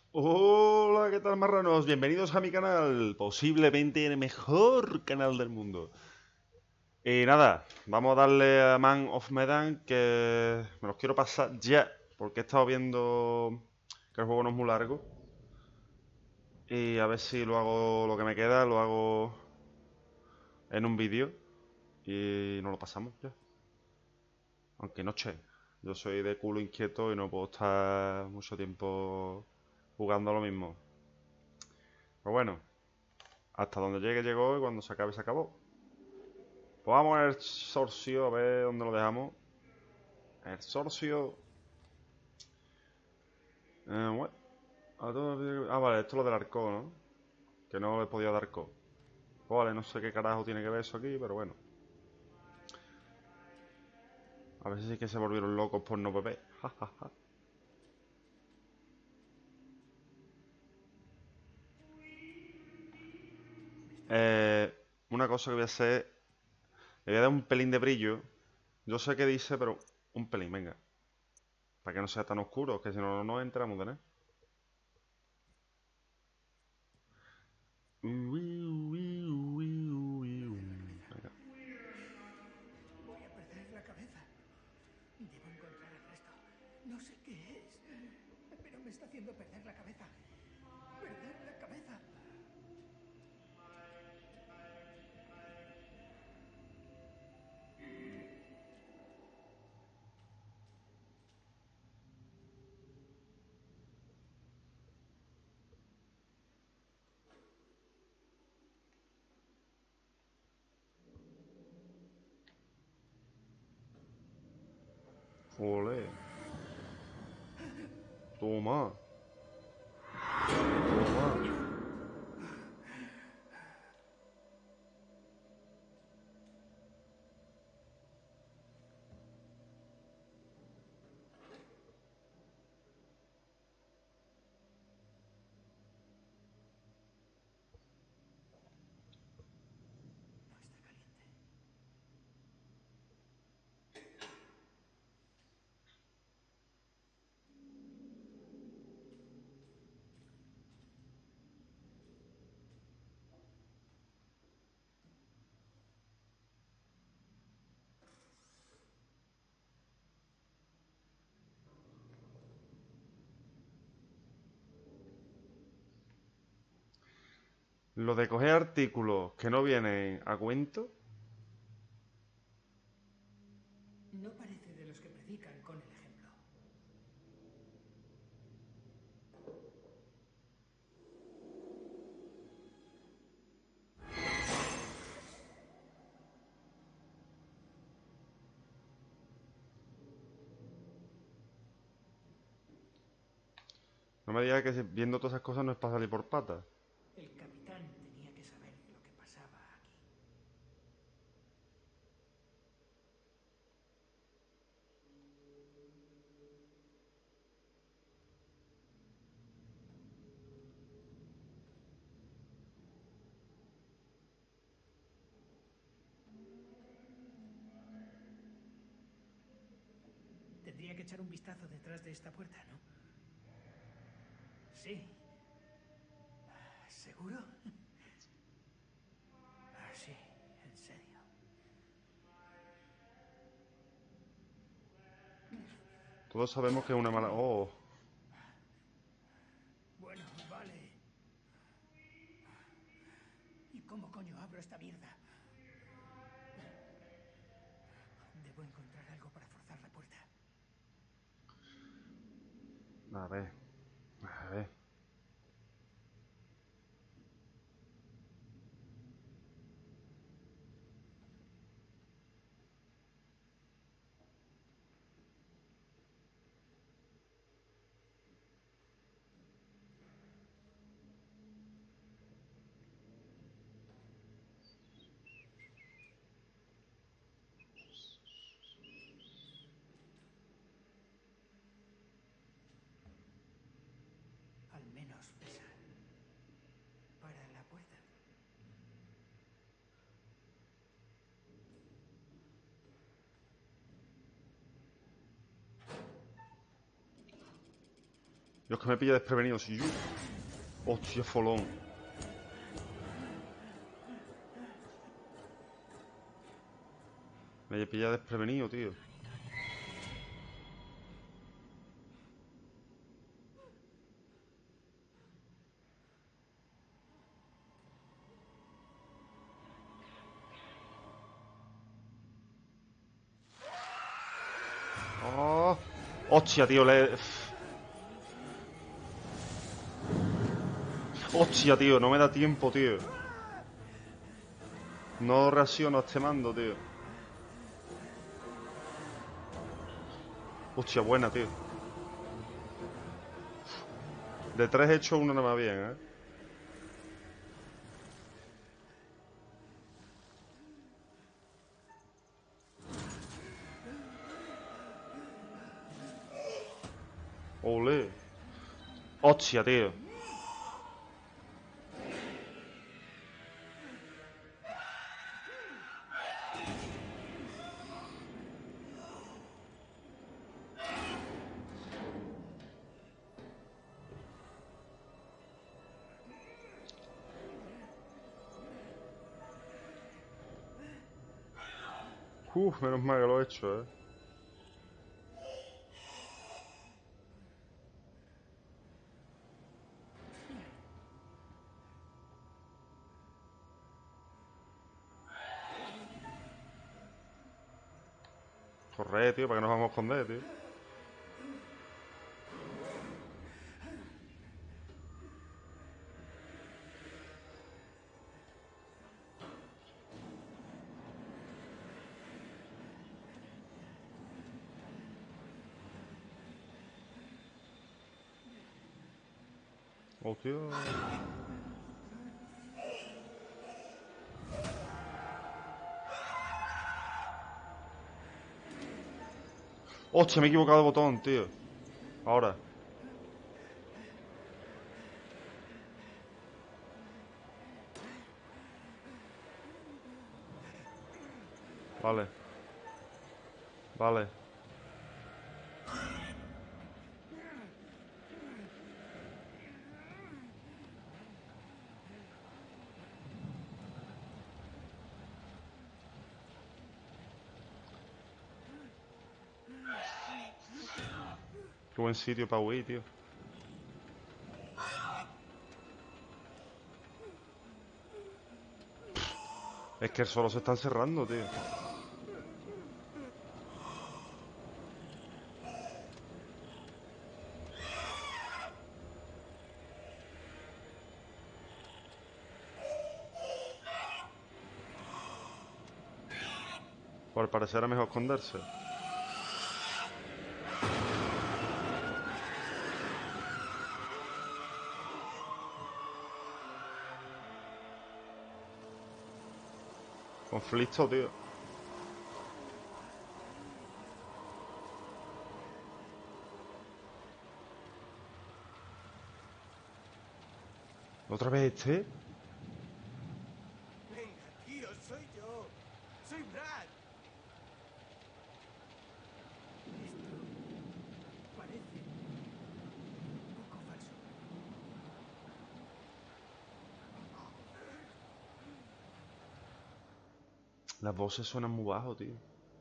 Hola, ¿qué tal, marranos? Bienvenidos a mi canal, posiblemente el mejor canal del mundo. Y nada, vamos a darle a Man of Medan, que me los quiero pasar ya, porque he estado viendo que el juego no es muy largo. Y a ver si lo hago, lo que me queda, lo hago en un vídeo y nos lo pasamos ya. Aunque noche, yo soy de culo inquieto y no puedo estar mucho tiempo jugando a lo mismo. Pero bueno, hasta donde llegue llegó y cuando se acabe se acabó. Pues vamos al Sorcio, a ver dónde lo dejamos. El Sorcio. What? Vale, esto es lo del arco, ¿no? Que no le he podido dar co. Vale, no sé qué carajo tiene que ver eso aquí, pero bueno. A ver si es que se volvieron locos por no beber. Ja, ja, ja. Eh, una cosa que voy a hacer. Le voy a dar un pelín de brillo. Yo sé qué dice, pero un pelín, venga. Para que no sea tan oscuro, que si no, no entramos, ¿no? Perder la cabeza. Venga. Voy a perder la cabeza. Debo encontrar el resto. No sé qué es, pero me está haciendo perder la cabeza. Perder la cabeza. Ole. Toma. Toma. No está caliente. Lo de coger artículos que no vienen a cuento, No parece de los que predican con el ejemplo. no me digas que viendo todas esas cosas no es para salir por patas. El capitán tenía que saber lo que pasaba aquí. Tendría que echar un vistazo detrás de esta puerta, ¿no? Sí. ¿Seguro? Sí, en serio. Todos sabemos que es una mala... Oh, Bueno, vale. ¿Y cómo coño abro esta mierda? Debo encontrar algo para forzar la puerta. a ver, a ver. Al menos pesa. Para la puerta. Dios, que me pilla desprevenido. Si yo... Hostia, folón. Me pilla desprevenido, tío. Oh. Hostia, tío, Hostia, tío, no me da tiempo, tío. No reacciono a este mando, tío. Hostia, buena, tío. De 3 he hecho uno nada más bien, ¿eh? Ole. Hostia, tío. Menos mal que lo he hecho, ¿eh? Corre, tío, ¿para qué nos vamos a esconder, tío? Oh, tío. Hostia, me he equivocado de botón, tío. Ahora. Vale. Vale. Qué buen sitio para huir, tío. Es que el solo se está encerrando, tío. Por parecer era mejor esconderse. Conflicto, tío. ¿Otra vez este? Venga, tío, soy yo. Soy Brad. Esto parece un poco falso. Las voces suenan muy bajo, tío.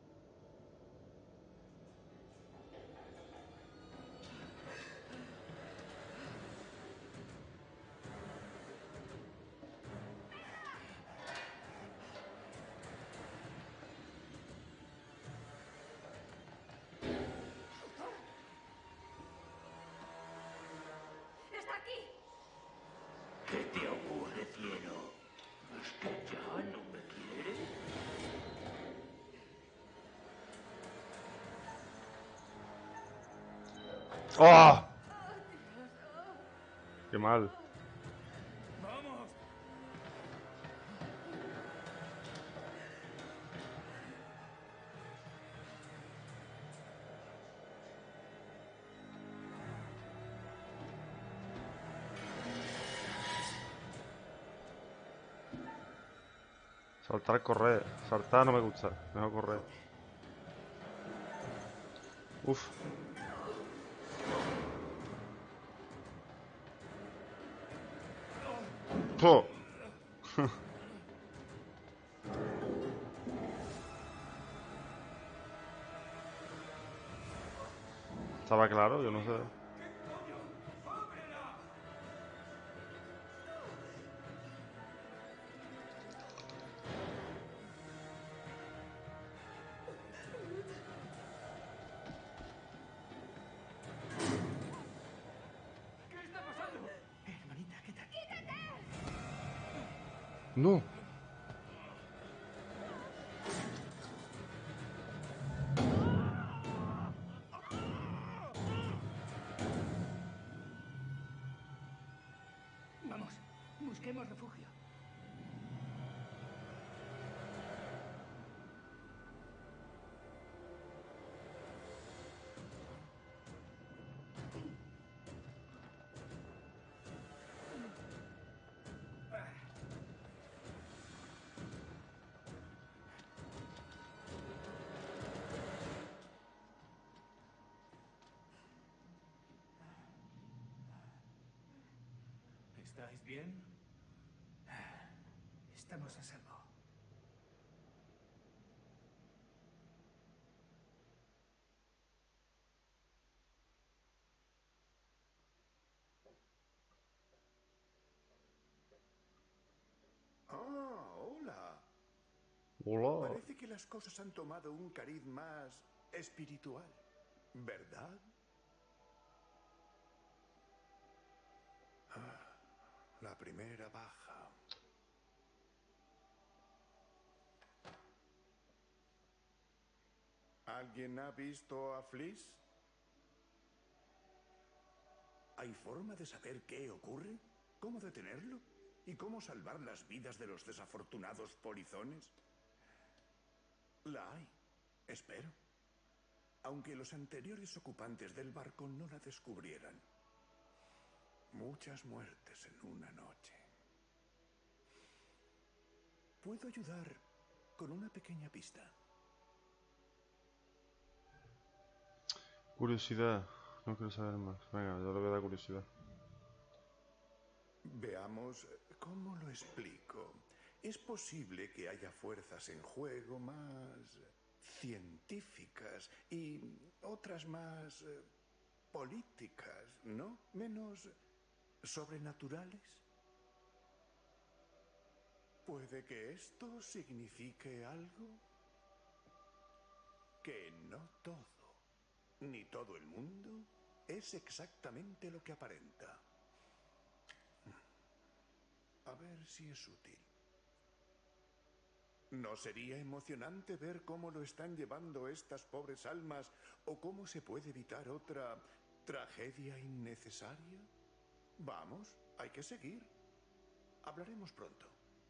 ¡Está aquí! ¿Qué te ocurre, cielo? ¿Es que ya no me quieres? ¡Oh! Qué mal. ¡Vamos! Saltar, correr. Saltar no me gusta. Mejor correr. Uf. ¡Po! Estaba claro, yo no sé. ¿Qué está pasando? Hermanita, ¿qué tal? No. Vamos, busquemos refugio. ¿Estáis bien? Estamos a salvo. Ah, hola. Hola. Parece que las cosas han tomado un cariz más espiritual, ¿verdad? La primera baja. ¿Alguien ha visto a Fliss? ¿Hay forma de saber qué ocurre? ¿Cómo detenerlo? ¿Y cómo salvar las vidas de los desafortunados polizones? La hay. Espero. Aunque los anteriores ocupantes del barco no la descubrieran. Muchas muertes en una noche. Puedo ayudar con una pequeña pista. Curiosidad. No quiero saber más. Venga, yo le voy a dar curiosidad. Veamos cómo lo explico. Es posible que haya fuerzas en juego más científicas y otras más políticas, ¿no? Menos sobrenaturales. ¿Puede que esto signifique algo? Que no todo, ni todo el mundo, es exactamente lo que aparenta. A ver si es útil. ¿No sería emocionante ver cómo lo están llevando estas pobres almas o cómo se puede evitar otra tragedia innecesaria? Vamos, hay que seguir. Hablaremos pronto.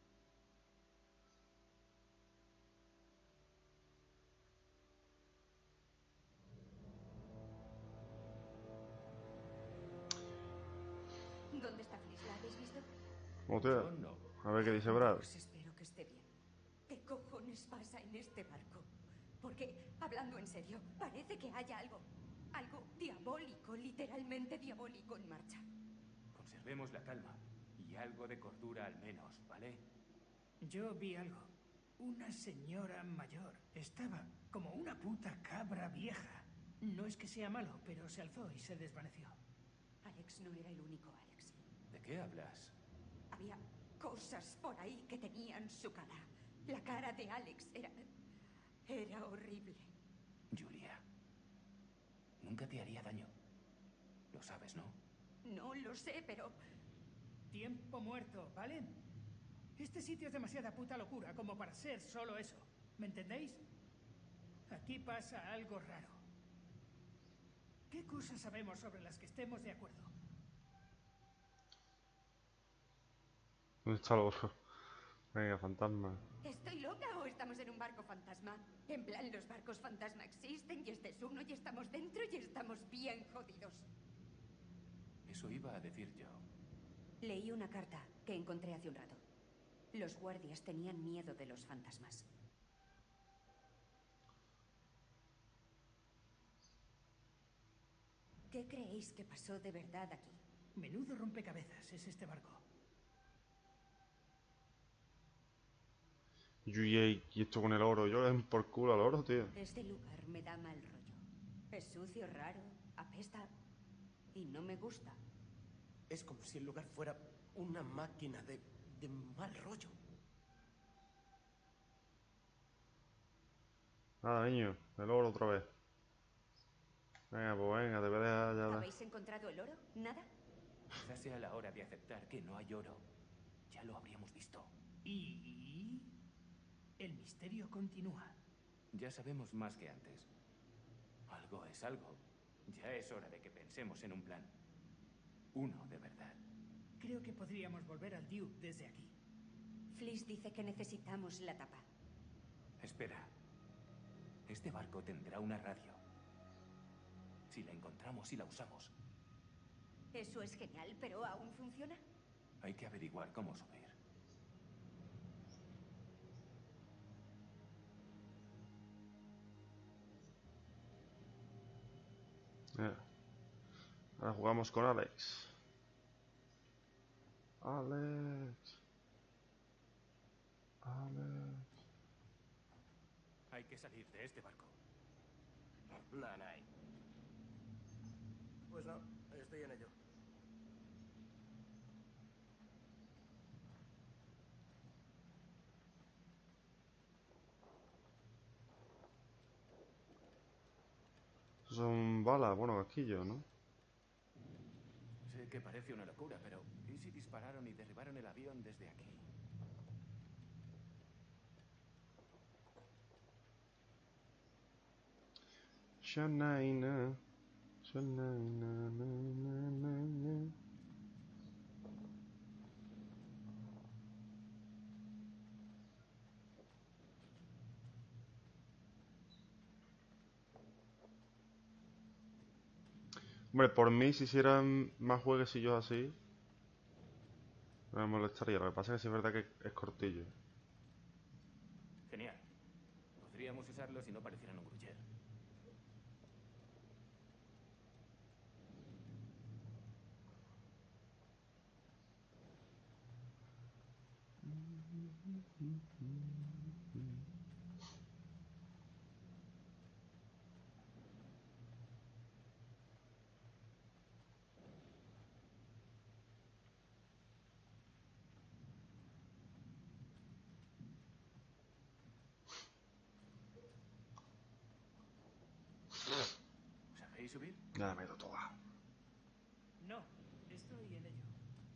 ¿Dónde está Fliss? ¿La habéis visto? Hostia. Yo no. A ver qué dice Brad. Dios, espero que esté bien. ¿Qué cojones pasa en este barco? Porque, hablando en serio, parece que haya algo diabólico, literalmente diabólico en marcha. Conservemos la calma. Y algo de cordura al menos, ¿vale? Yo vi algo. Una señora mayor. Estaba como una puta cabra vieja. No es que sea malo, pero se alzó y se desvaneció. Alex no era el único Alex. ¿De qué hablas? Había cosas por ahí que tenían su cara. La cara de Alex era horrible. Julia. Nunca te haría daño. Lo sabes, ¿no? No lo sé, pero Tiempo muerto, ¿vale? Este sitio es demasiada puta locura como para ser solo eso. ¿Me entendéis? Aquí pasa algo raro. ¿Qué cosas sabemos sobre las que estemos de acuerdo? ¿Dónde está el otro? Venga, fantasma. ¿estoy loca o estamos en un barco fantasma? En plan, los barcos fantasma existen y este es uno y estamos dentro y estamos bien jodidos. Eso iba a decir yo. Leí una carta que encontré hace un rato. Los guardias tenían miedo de los fantasmas. ¿Qué creéis que pasó de verdad aquí? Menudo rompecabezas es este barco. Y esto con el oro. Yo le den por culo al oro, tío. Este lugar me da mal rollo. Es sucio, raro, apesta y no me gusta. Es como si el lugar fuera una máquina de mal rollo. Nada, niño. El oro otra vez. Venga, pues venga, te voy a dejar ya. ¿Habéis encontrado el oro? ¿Nada? Quizás sea la hora de aceptar que no hay oro. Ya lo habríamos visto. Y el misterio continúa. Ya sabemos más que antes. Algo es algo. Ya es hora de que pensemos en un plan. Uno de verdad. Creo que podríamos volver al Duke desde aquí. Fliss dice que necesitamos la tapa. Espera. Este barco tendrá una radio. Si la encontramos y la usamos, Eso es genial, pero ¿aún funciona? hay que averiguar cómo subir. Ahora jugamos con Alex. Alex. Hay que salir de este barco. Nanay. Pues no, estoy en ello. Son balas, bueno, casquillos, ¿no? Sé que parece una locura, pero ¿y si dispararon y derribaron el avión desde aquí? Shanaina. Shanaina. Na, na, na. Hombre, por mí, si hicieran más jueguecillos así, no me molestaría. Lo que pasa es que sí es verdad que es cortillo. Genial. Podríamos usarlo si no parecieran un gruyer. ¿Sabéis subir? Ya la meto toda. No, estoy en ello.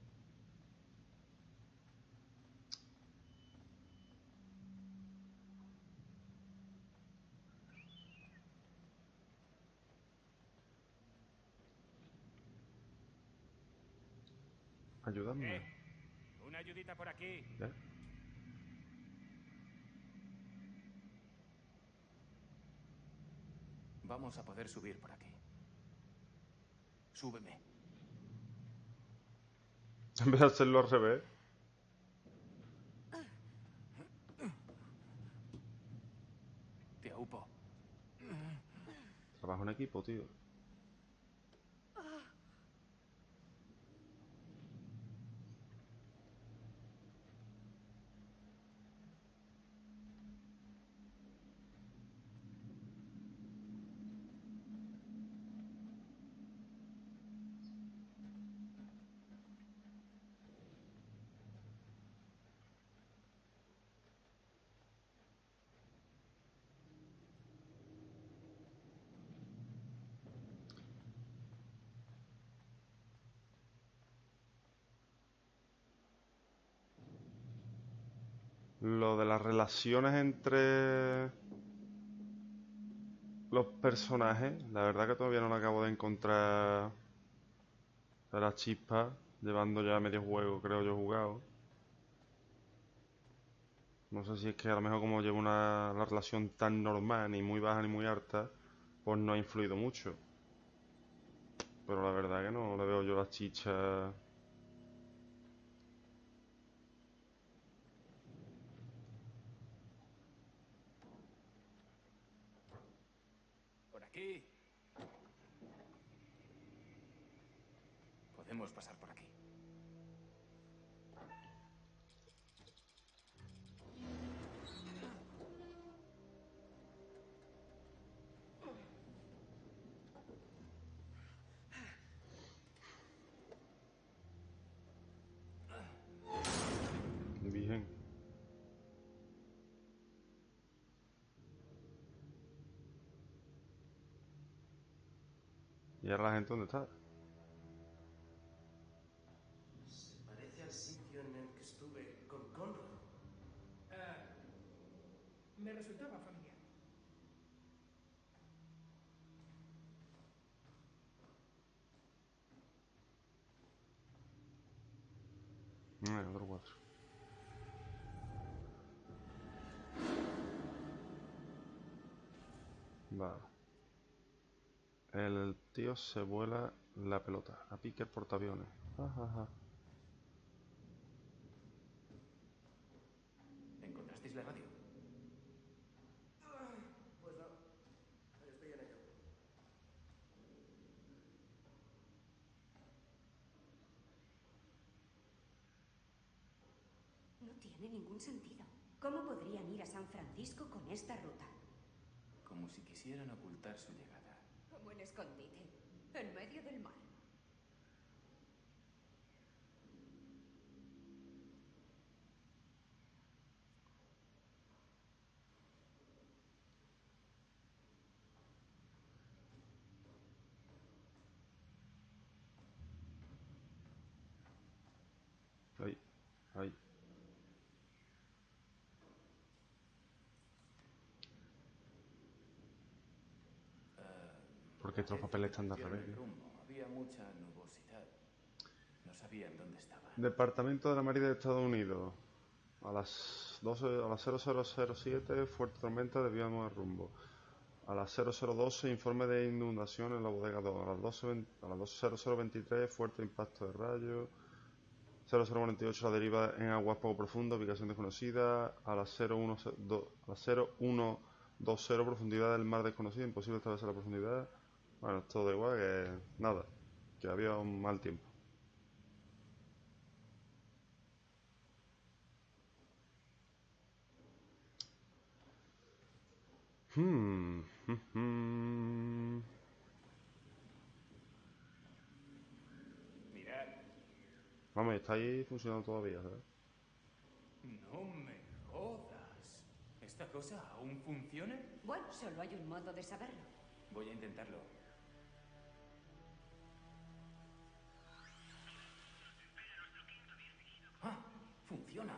Ayúdame. Una ayudita por aquí. ¿Ya? Vamos a poder subir por aquí. Súbeme. En vez de hacerlo al revés. Te aupo. Trabajo en equipo, tío. Lo de las relaciones entre los personajes, la verdad que todavía no lo acabo de encontrar de la chispa, llevando ya medio juego, creo yo, jugado. No sé si es que a lo mejor como llevo la relación tan normal, ni muy baja ni muy alta, pues no ha influido mucho. Pero la verdad que no le veo yo la chicha. Por aquí. Podemos pasar por aquí. ahora la gente dónde está? Se parece al sitio en el que estuve con Conrad. Me resultaba familiar. Otro 4. Vale. El tío se vuela la pelota. A pique el portaaviones. Jajaja. ¿Encontrasteis la radio? Pues no. Estoy en ello. No tiene ningún sentido. ¿Cómo podrían ir a San Francisco con esta ruta? Como si quisieran ocultar su llegada. Como en escondite, en medio del mar. Ahí. Ahí. Porque estos Parece papeles que están de perdieron revés, el tío. rumbo. Había mucha nubosidad. No sabían dónde estaban. Departamento de la Marina de Estados Unidos. A las 12, a las 0007, fuerte tormenta, desviamos el rumbo. A las 0012, informe de inundación en la bodega 2. A las 0023, fuerte impacto de rayos. 0048, la deriva en aguas poco profundas, ubicación desconocida. A las 0120, profundidad del mar desconocida, imposible atravesar la profundidad. Bueno, es todo igual que nada, que había un mal tiempo. Mirad. Vamos, está ahí funcionando todavía, ¿sabes? No me jodas. ¿Esta cosa aún funciona? Bueno, solo hay un modo de saberlo. Voy a intentarlo. ¡Ah! ¡Funciona!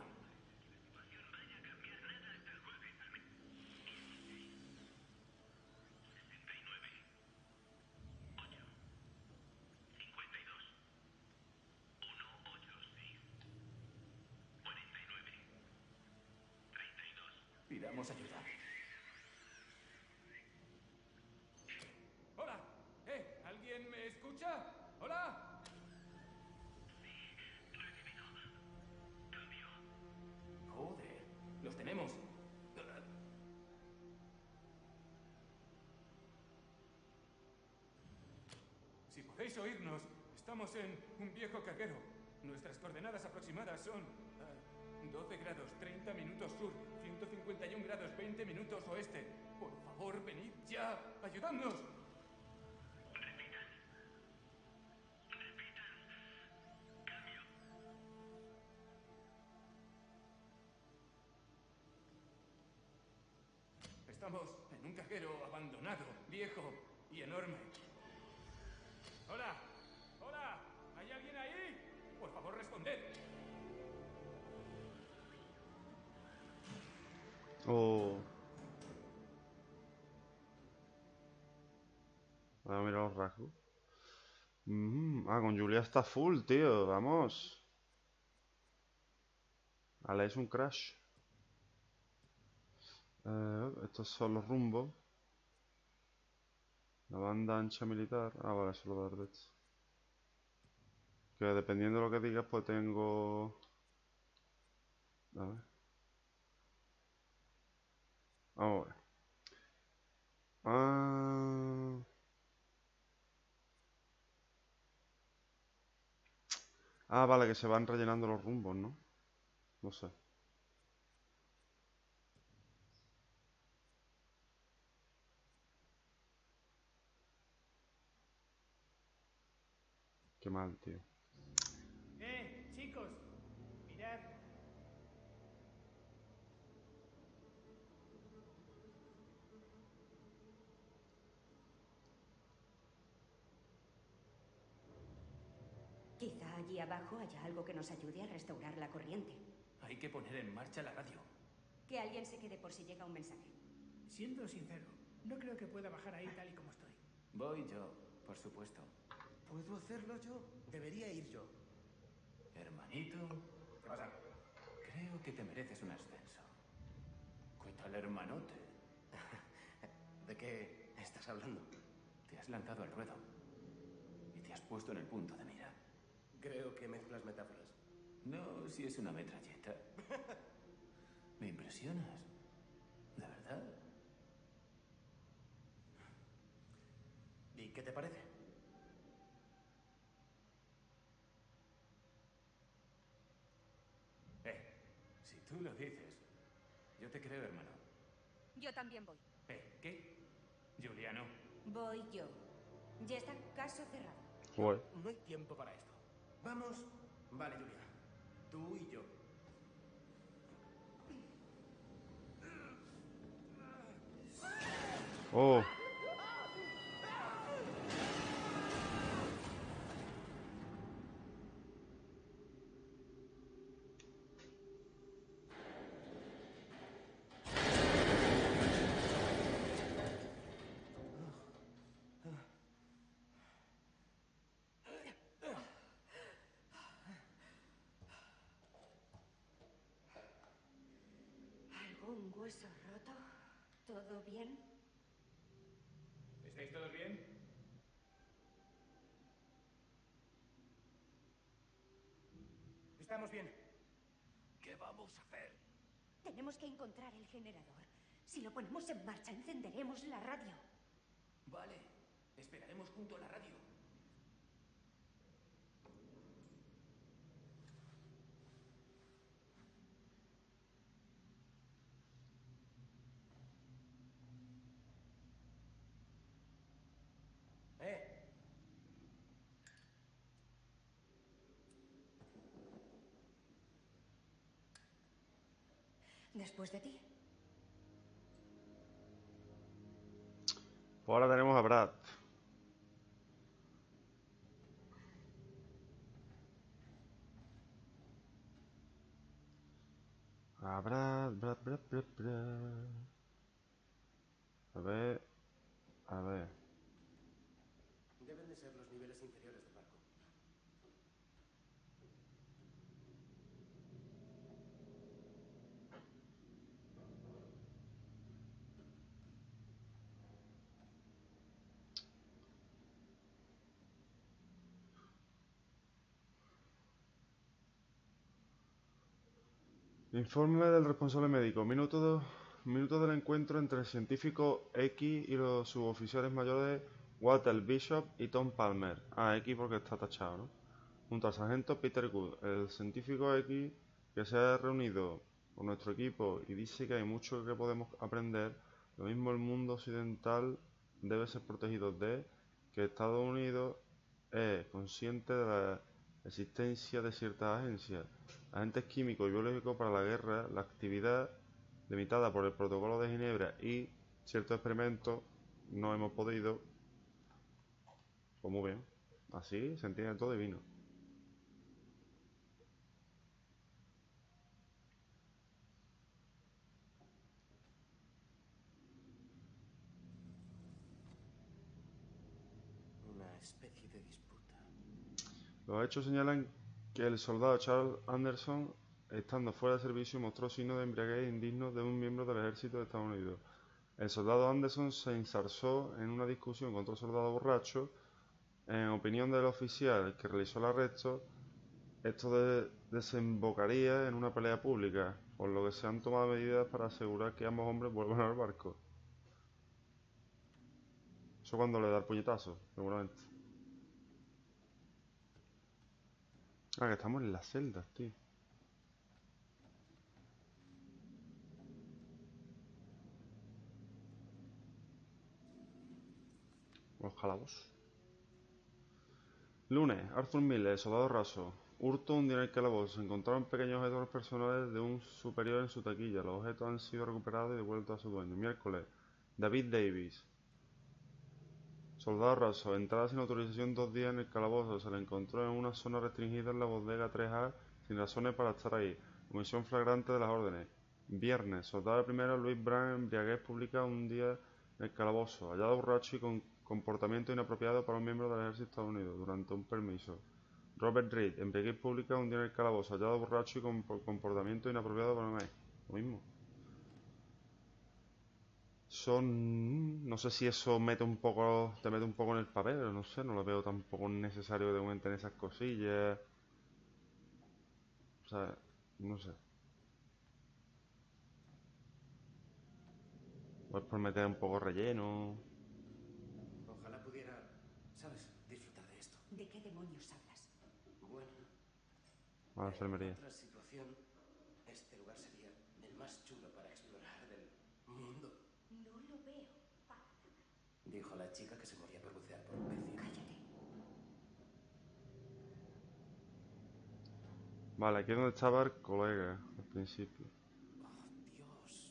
Pidamos ayuda. ¡Hola! ¿Alguien me escucha? ¡Hola! Joder, los tenemos. Si podéis oírnos, estamos en un viejo carguero. Nuestras coordenadas aproximadas son 12 grados 30 minutos sur, 151 grados 20 minutos oeste. Por favor, venid ya. ¡Ayudadnos! Estamos en un cajero abandonado, viejo y enorme. ¡Hola! ¡Hola! ¿Hay alguien ahí? Por favor, responded. Oh. Voy a mirar los rasgos. Con Julia está full, tío. Vamos. Ale es un crash. Estos son los rumbos. La banda ancha militar. Vale, eso lo de esto. Que dependiendo de lo que digas, pues tengo... A ver. Vamos a ver. Vale, que se van rellenando los rumbos, ¿no? No sé. Qué mal, tío. Chicos, mirad. allí abajo haya algo que nos ayude a restaurar la corriente. Hay que poner en marcha la radio. Que alguien se quede por si llega un mensaje. Siendo sincero, no creo que pueda bajar ahí tal y como estoy. Voy yo, por supuesto. ¿Puedo hacerlo yo? Debería ir yo. Hermanito, ¿Qué pasa? creo que te mereces un ascenso. ¿Qué tal, hermanote? ¿De qué estás hablando? Te has lanzado al ruedo. Y te has puesto en el punto de mira. Creo que mezclas metáforas. No, si es una metralleta. Me impresionas. ¿De verdad? ¿Y qué te parece? Si tú lo dices, yo te creo, hermano. Yo también voy. ¿Qué? Juliano. Voy yo. Ya está, caso cerrado. Joder. No hay tiempo para esto. Vamos. Vale, Julia. Tú y yo. Oh. ¿Algún hueso roto? ¿Todo bien? ¿Estáis todos bien? Estamos bien. ¿Qué vamos a hacer? Tenemos que encontrar el generador. Si lo ponemos en marcha, encenderemos la radio. Vale. Esperaremos junto a la radio. Después de ti. Pues ahora tenemos a Brad. A Brad. A ver. A ver. Deben de ser los niveles inferiores del barco. Informe del responsable médico. Minutos del encuentro entre el científico X y los suboficiales mayores Walter Bishop y Tom Palmer. Ah, X porque está tachado, ¿no? Junto al sargento Peter Good. El científico X, que se ha reunido con nuestro equipo y dice que hay mucho que podemos aprender. Lo mismo el mundo occidental debe ser protegido de que Estados Unidos es consciente de la existencia de ciertas agencias, agentes químicos y biológicos para la guerra, la actividad limitada por el Protocolo de Ginebra y ciertos experimentos no hemos podido. Pues muy bien, así se entiende todo divino. Una especie de disputa. Los hechos señalan que el soldado Charles Anderson, estando fuera de servicio, mostró signos de embriaguez indignos de un miembro del ejército de Estados Unidos. El soldado Anderson se ensarzó en una discusión con otro soldado borracho. En opinión del oficial que realizó el arresto, esto desembocaría en una pelea pública, por lo que se han tomado medidas para asegurar que ambos hombres vuelvan al barco. Eso cuando le da el puñetazo, seguramente. Ah, que estamos en las celdas, tío. Los calabozos. Lunes, Arthur Miller, soldado raso. Hurto un día en el calabozo. Se encontraron pequeños objetos personales de un superior en su taquilla. Los objetos han sido recuperados y devueltos a su dueño. Miércoles, David Davis, Soldado raso, entrada sin autorización 2 días en el calabozo. Se le encontró en una zona restringida en la bodega 3A sin razones para estar ahí. Omisión flagrante de las órdenes. Viernes, soldado de primera Luis Brand, embriaguez pública un día en el calabozo. Hallado borracho y con comportamiento inapropiado para un miembro del ejército de Estados Unidos durante un permiso. Robert Reed, embriaguez pública un día en el calabozo. Hallado borracho y con comportamiento inapropiado para un... Lo mismo. Son... No sé si eso mete un poco, te mete un poco en el papel, pero no sé, no lo veo tampoco necesario de momento en esas cosillas. O sea, no sé. Pues por meter un poco relleno. Ojalá pudiera, ¿sabes?, disfrutar de esto. ¿De qué demonios hablas? Bueno, A la enfermería. en otra situación, este lugar sería el más chulo para explorar del mundo. No lo veo para nada. Dijo la chica que se moría por bucear por un vecino. Cállate. Vale, aquí es donde estaba el colega al principio. Oh, Dios.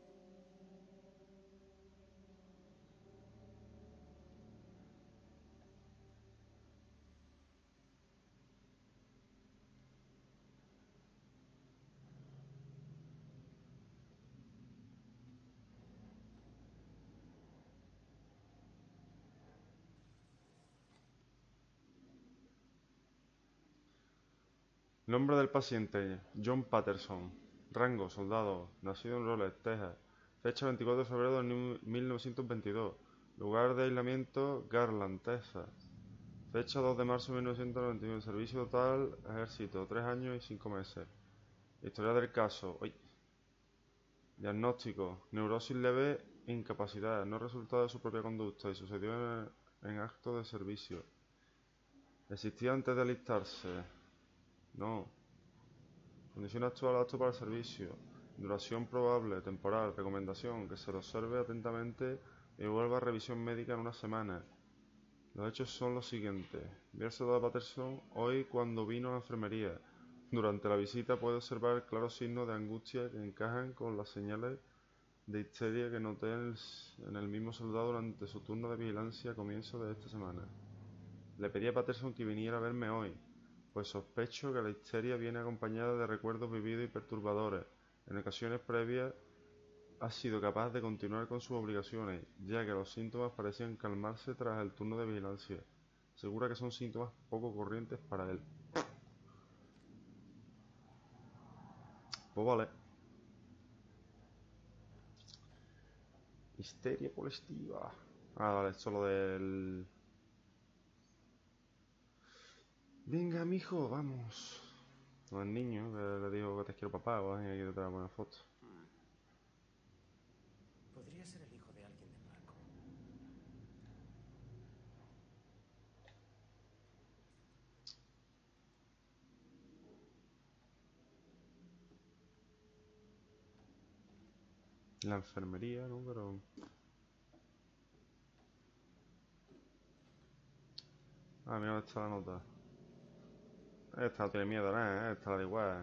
Nombre del paciente: John Patterson. Rango: soldado. Nacido en Rowlett, Texas. Fecha: 24 de febrero de 1922. Lugar de aislamiento: Garland, Texas. Fecha: 2 de marzo de 1991. Servicio total: ejército, 3 años y 5 meses. Historia del caso. Uy. Diagnóstico: neurosis leve, incapacidad. No resultado de su propia conducta y sucedió en acto de servicio. ¿Existía antes de alistarse? No. Condición actual apto para el servicio. Duración probable, temporal, recomendación, que se lo observe atentamente y vuelva a revisión médica en una semana. Los hechos son los siguientes. Vi al soldado Patterson hoy cuando vino a la enfermería. Durante la visita puede observar claros signos de angustia que encajan con las señales de histeria que noté en el mismo soldado durante su turno de vigilancia a comienzos de esta semana. Le pedí a Patterson que viniera a verme hoy, pues sospecho que la histeria viene acompañada de recuerdos vividos y perturbadores. En ocasiones previas ha sido capaz de continuar con sus obligaciones, ya que los síntomas parecían calmarse tras el turno de vigilancia. Asegura que son síntomas poco corrientes para él. Pues vale. Histeria colectiva. Ah, vale, esto es lo del... Venga, mijo, vamos. No, el niño que le dijo que te quiero papá, o alguien que te trae buena foto. Podría ser el hijo de alguien del barco. La enfermería, ¿no? Pero... Ah, mira dónde está la nota. Esta no tiene miedo, ¿eh? Esta la da igual.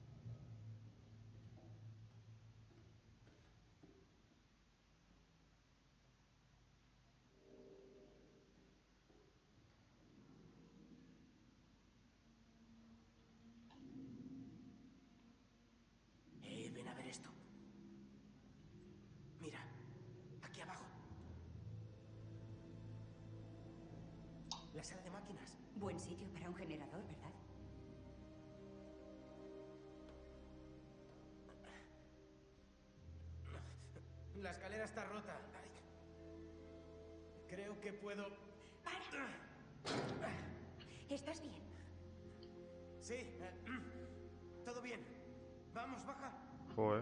Ven a ver esto. Mira, aquí abajo. La sala de máquinas. Buen sitio para un generador, ¿verdad? La escalera está rota. Ay. Creo que puedo... ¡Para! ¿Estás bien? Sí, todo bien. Vamos, baja. Joder.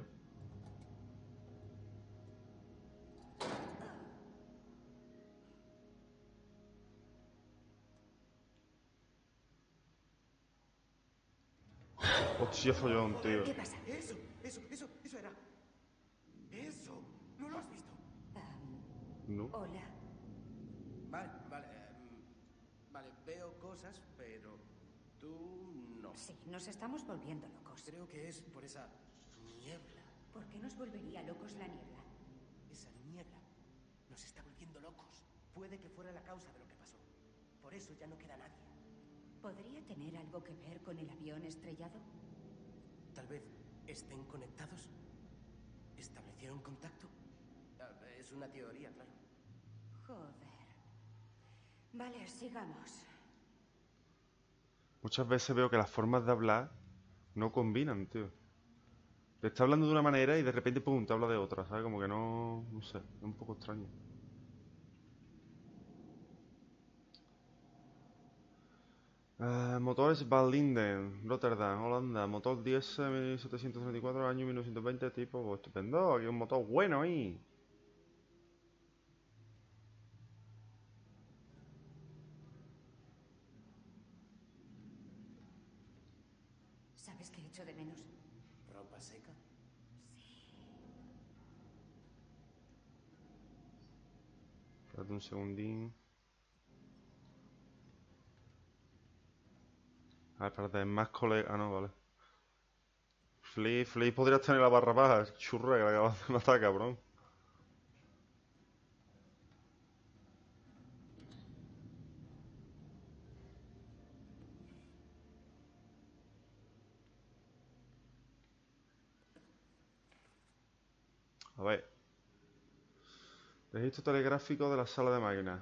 Hostia, follón, tío. ¿Qué pasa? Eso era. Eso. ¿No lo has visto? No. Hola. Vale, veo cosas, pero tú no. Sí, nos estamos volviendo locos. Creo que es por esa niebla. ¿Por qué nos volvería locos la niebla? Esa niebla nos está volviendo locos. Puede que fuera la causa de lo que pasó. Por eso ya no queda nadie. ¿Podría tener algo que ver con el avión estrellado? Tal vez estén conectados. ¿Establecieron contacto? Es una teoría, claro. Joder. Vale, sigamos. Muchas veces veo que las formas de hablar no combinan, tío. Te está hablando de una manera y de repente, pum, te habla de otra, ¿sabes? Como que no... No sé, es un poco extraño. Motores Van Linden, Rotterdam, Holanda. Motor diésel 1734, año 1920, tipo... Pues, estupendo, aquí hay un motor bueno ahí. ¿Sabes qué echo de menos? ¿Ropa seca? Espérate un segundín. Ah, espérate, es más colega... Ah, no, vale. Flea podrías tener la barra baja, churra que la acabas de matar, cabrón. A ver. Registro telegráfico de la sala de máquinas.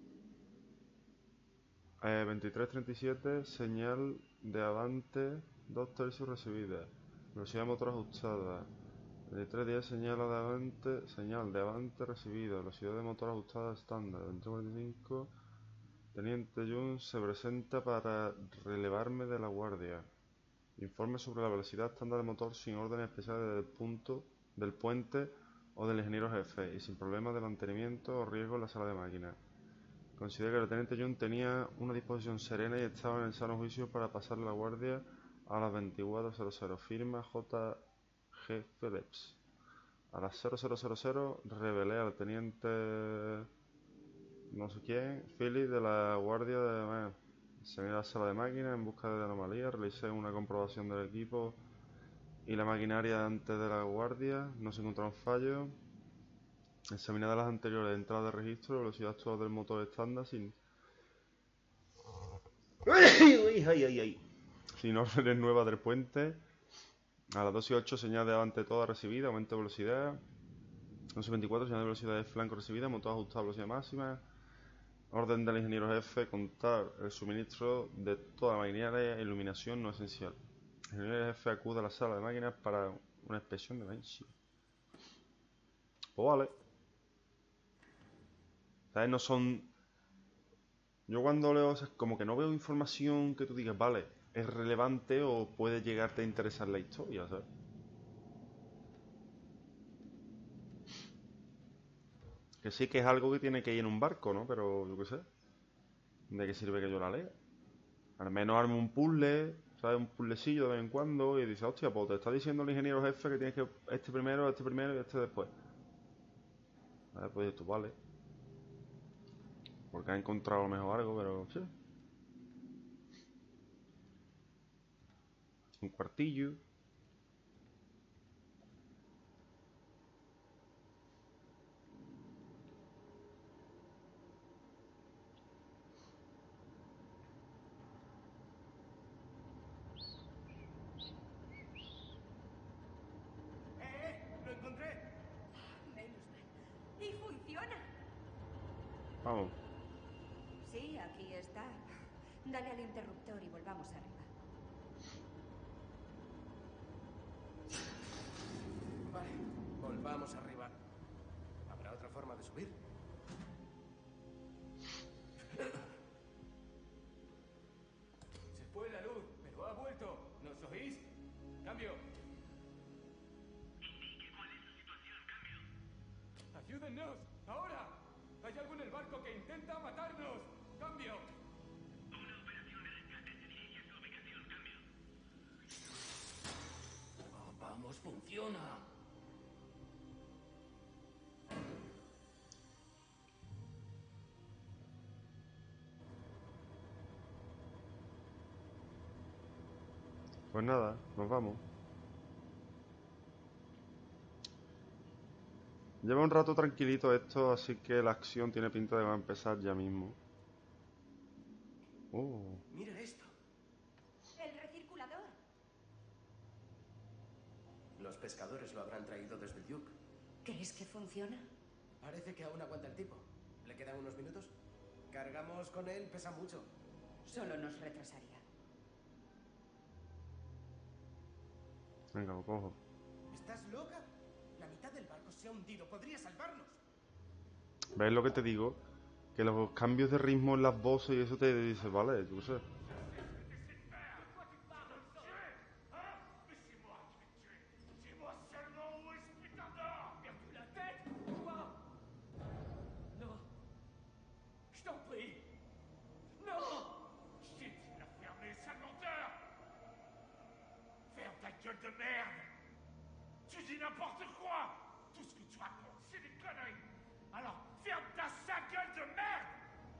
2337, señal de avance, 2 tercios recibida. Velocidad de motor ajustada. 2310, señal de avance recibida. Velocidad de motor ajustada estándar. 2345, Teniente Jun se presenta para relevarme de la guardia. Informe sobre la velocidad estándar de motor sin órdenes especiales del puente o del ingeniero jefe y sin problemas de mantenimiento o riesgo en la sala de máquinas. Considera que el teniente Jun tenía una disposición serena y estaba en el sano juicio para pasarle la guardia a las 24:00. Firma J. G. Phillips. A las 00:00 revelé al teniente no sé quién, Phillips, de la guardia de... Examiné la sala de máquinas en busca de anomalías, realicé una comprobación del equipo y la maquinaria antes de la guardia, no se encontraron fallos. Examinadas las anteriores entradas de registro, velocidad actual del motor estándar sin... Sin órdenes nuevas del puente. A las 2:08, señal de avance toda recibida, aumento de velocidad. 11:24, señal de velocidad de flanco recibida, motor ajustado a velocidad máxima. Orden del ingeniero jefe, contar el suministro de toda la maquinaria e iluminación no esencial. El ingeniero jefe acude a la sala de máquinas para una inspección de Banshee. Pues vale. ¿Sabes? No son... Yo cuando leo, o sea, como que no veo información que tú digas, vale, es relevante o puede llegarte a interesar la historia, ¿sabes? Que sí que es algo que tiene que ir en un barco, ¿no? Pero yo qué sé. ¿De qué sirve que yo la lea? Al menos arme un puzzle, ¿sabes? Un puzzlecillo de vez en cuando y dice, hostia, pues te está diciendo el ingeniero jefe que tienes que este primero y este después. ¿Vale? Pues tú, vale. Porque ha encontrado a lo mejor algo, pero sí. Un cuartillo. ¡Lo encontré! Menos mal. ¡Y funciona! Vamos. Sí, aquí está. Dale al interruptor y volvamos arriba. Vale, volvamos arriba. ¿Habrá otra forma de subir? Se fue la luz, pero ha vuelto. ¿Nos oís? Cambio. Indique cuál es la situación, cambio. ¡Ayúdennos! ¡Ahora! ¡Hay algo en el barco que intenta matarnos! ¡Cambio! Una operación de rescate se dirige a su ubicación, cambio. Oh, vamos, funciona. Pues nada, nos vamos. Lleva un rato tranquilito esto, así que la acción tiene pinta de que va a empezar ya mismo. Mira esto. El recirculador. Los pescadores lo habrán traído desde el Duke. ¿Crees que funciona? Parece que aún aguanta el tipo. ¿Le quedan unos minutos? Cargamos con él, pesa mucho. Solo nos retrasaría. Venga, lo cojo. ¿Estás loca? La mitad del barco se ha hundido. Podría salvarnos. ¿Ves lo que te digo? Que los cambios de ritmo en las voces y eso te dice, vale, yo qué sé. De merde! Tu dis n'importe quoi! Tout ce que tu racontes, c'est des conneries! Alors, ferme ta sale gueule de merde!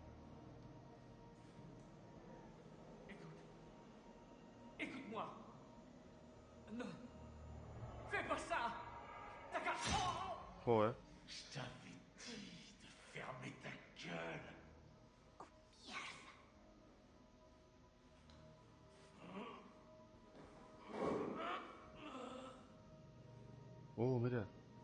Écoute. Écoute-moi. Non. Fais pas ça! D'accord? Joder. Je t'avais dit de fermer ta gueule! Mira.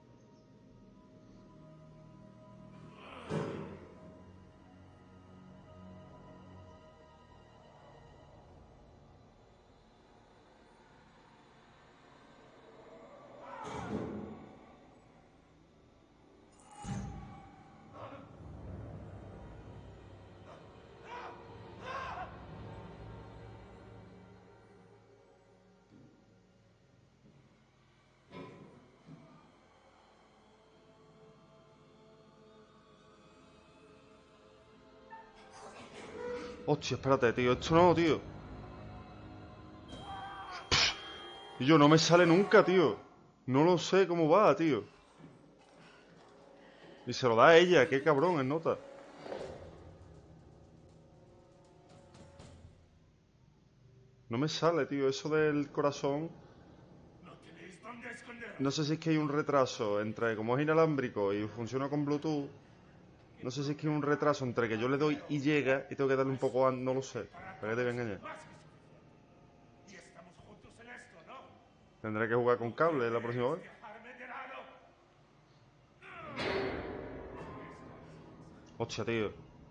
Hostia, espérate, tío. Esto no, tío. Y yo no me sale nunca, tío. No lo sé cómo va, tío. Y se lo da a ella, qué cabrón, es nota. No me sale, tío, eso del corazón. No sé si es que hay un retraso entre, como es inalámbrico y funciona con Bluetooth. No sé si es que hay un retraso entre que yo le doy y llega y tengo que darle un poco a... No lo sé. ¿Para qué te voy a engañar? Tendré que jugar con cable la próxima vez. Hostia, tío.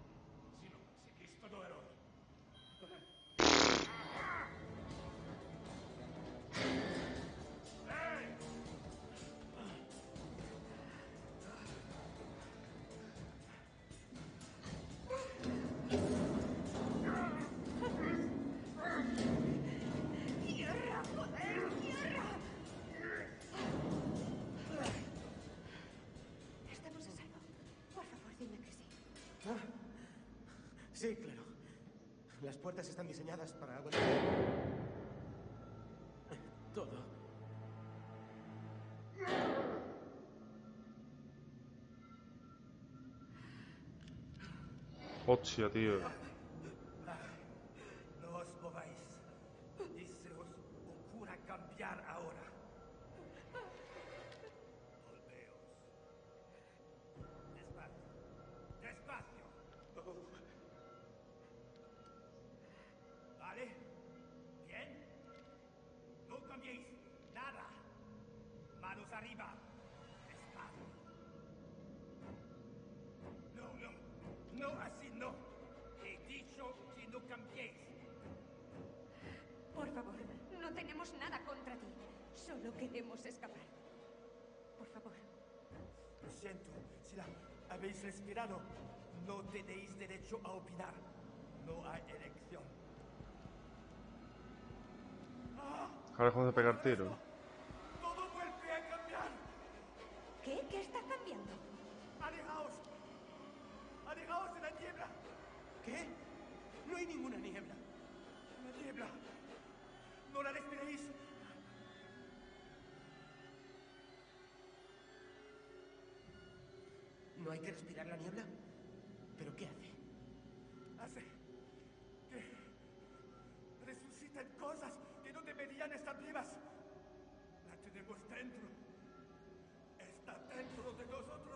¡Tierra, joder! ¡Tierra! Estamos a salvo. Por favor, dime que sí. Sí, claro. Las puertas están diseñadas para aguantar todo. Hostia, tío. No os mováis. Y se os ocurra cambiar ahora. Volveos. Despacio. Despacio. ¿Vale? ¿Bien? No cambiéis nada. Manos arriba. Despacio. No, no. No, así no. He dicho que no cambiéis. Por favor, no tenemos nada contra ti. Solo queremos escapar. Por favor. Lo siento. Si la habéis respirado, no tenéis derecho a opinar. No hay elección. Ahora es cuando de pegar tiro. Todo vuelve a cambiar. ¿Qué? ¿Qué está cambiando? Alejaos. Alejaos de la niebla. ¿Qué? No hay ninguna niebla. La niebla. No la respiréis. ¿No hay que respirar la niebla? ¿Pero qué hace? Hace que resuciten cosas que no deberían estar vivas. La tenemos dentro. Está dentro de nosotros.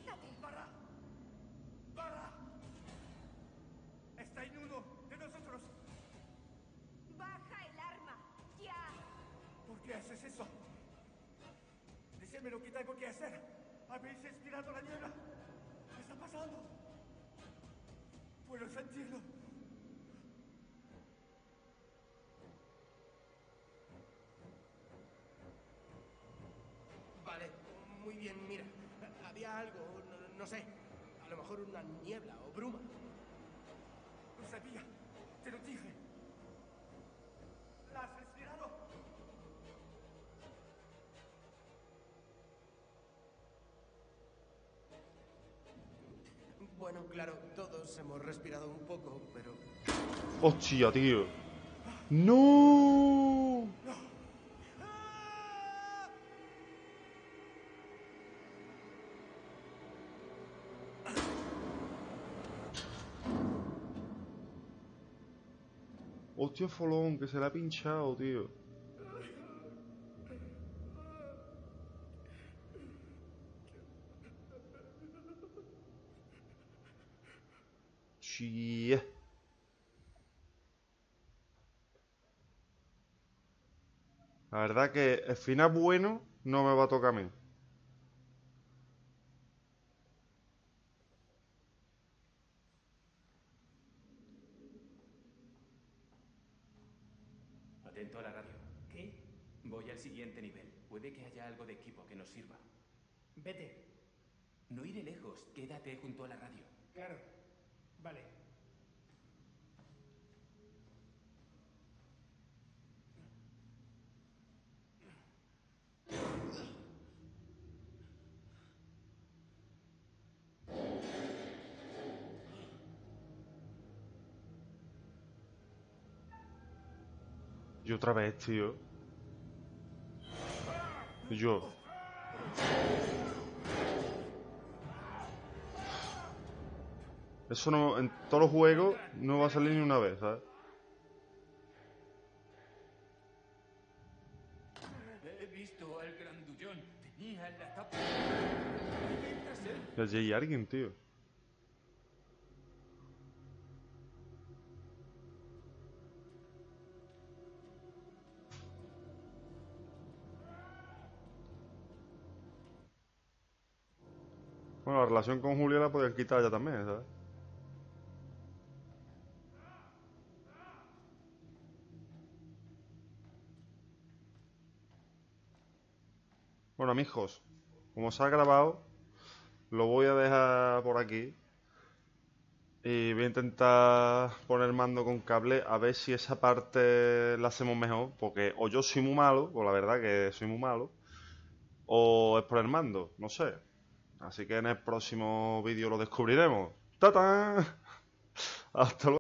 quítate. ¡Para! ¡Para! Está en uno de nosotros. Baja el arma. Ya. ¿Por qué haces eso? Decídme lo que tengo que hacer. ¿Habéis expirado la niebla? ¿Qué está pasando? Puedo sentirlo. Vale, muy bien, mira. Había algo, no sé. A lo mejor una niebla o bruma. Lo sabía. Te lo dije. ¿La has respirado? Bueno, claro, todos hemos respirado un poco, pero... Hostia, tío. ¡No! Hostia, folón, que se le ha pinchado, tío. Chie. La verdad que el final bueno no me va a tocar a mí. Atento a la radio. ¿Qué? Voy al siguiente nivel. Puede que haya algo de equipo que nos sirva. Vete. No iré lejos. Quédate junto a la radio. Claro. Vale. Y otra vez, tío. Yo. Eso no, en todos los juegos no va a salir ni una vez, ¿sabes? He visto al grandullón. Tenía la tapa. Ya hay alguien, tío. Bueno, la relación con Julia la podían quitar ya también, ¿sabes? Bueno, amigos, como se ha grabado, lo voy a dejar por aquí. Y voy a intentar poner el mando con cable a ver si esa parte la hacemos mejor. Porque o yo soy muy malo, o la verdad que soy muy malo, o es por el mando, no sé. Así que en el próximo vídeo lo descubriremos. ¡Tatán! Hasta luego.